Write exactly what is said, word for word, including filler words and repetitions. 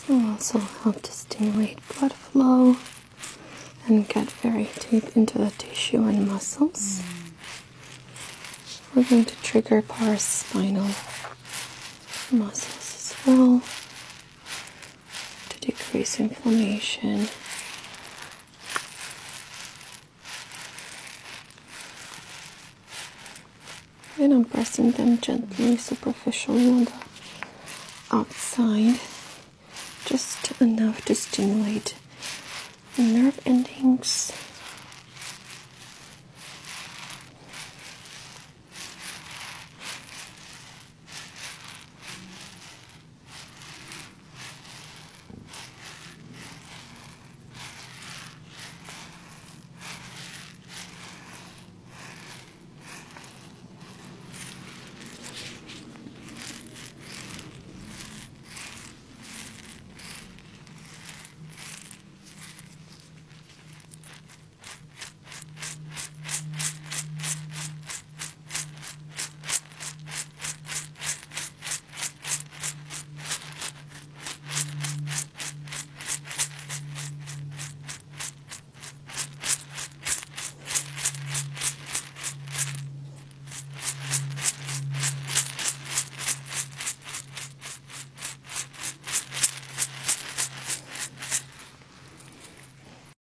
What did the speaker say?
will also help to stimulate blood flow and get very deep into the tissue and muscles. We're going to trigger paraspinal muscles as well to decrease inflammation. And I'm pressing them gently, superficially on the outside, just enough to stimulate the nerve endings